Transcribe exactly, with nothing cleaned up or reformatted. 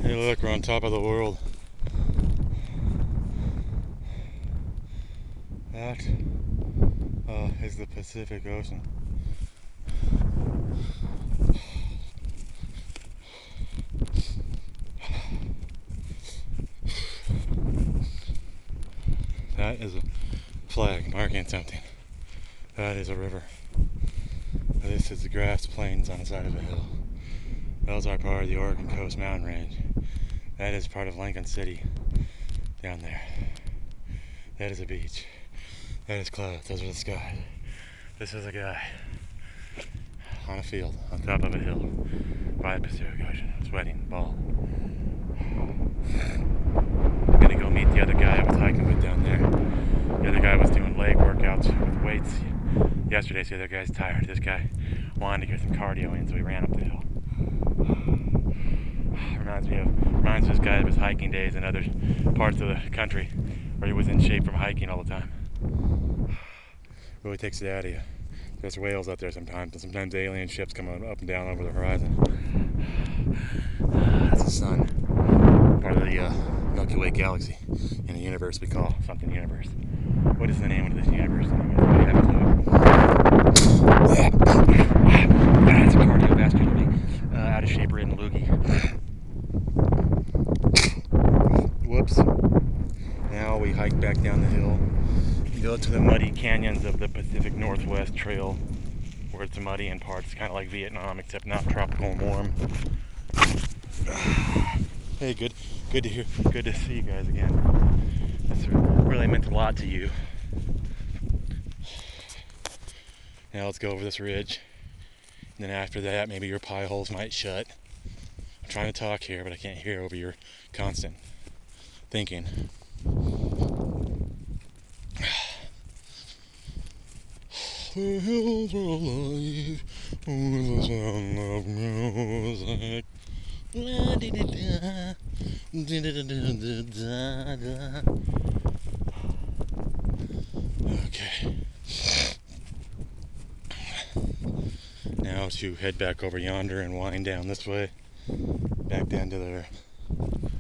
Hey look, we're on top of the world. That uh, is the Pacific Ocean. That is a flag marking something. That is a river. This is the grass plains on the side of a hill. Those are part of the Oregon Coast Mountain Range. That is part of Lincoln City down there. That is a beach. That is clouds. Those are the skies. This is a guy on a field on top of a hill by the Pacific Ocean, sweating, bald. I'm gonna go meet the other guy I was hiking with down there. The other guy was doing leg workouts with weights yesterday, so the other guy's tired. This guy wanted to get some cardio in, so he ran up the hill. Reminds me of reminds me of this guy of his hiking days in other parts of the country where he was in shape from hiking all the time. Really takes it out of you. There's whales out there sometimes, and sometimes alien ships come up and down over the horizon. That's the sun, part of the uh, Milky Way galaxy in a universe we call something universe. What is the name of this universe? That's a cardiovascularly uh, out of shape ridden loogie. Whoops. Now we hike back down the hill. Go to the muddy canyons of the Pacific Northwest Trail, where it's muddy in parts, kind of like Vietnam, except not tropical and warm. Hey, good, good to hear, good to see you guys again. This really meant a lot to you. Now let's go over this ridge, and then after that, maybe your pie holes might shut. I'm trying to talk here, but I can't hear over your constant thinking. The hills are alive with the sound of music. Okay. Now to head back over yonder and wind down this way, back down to there.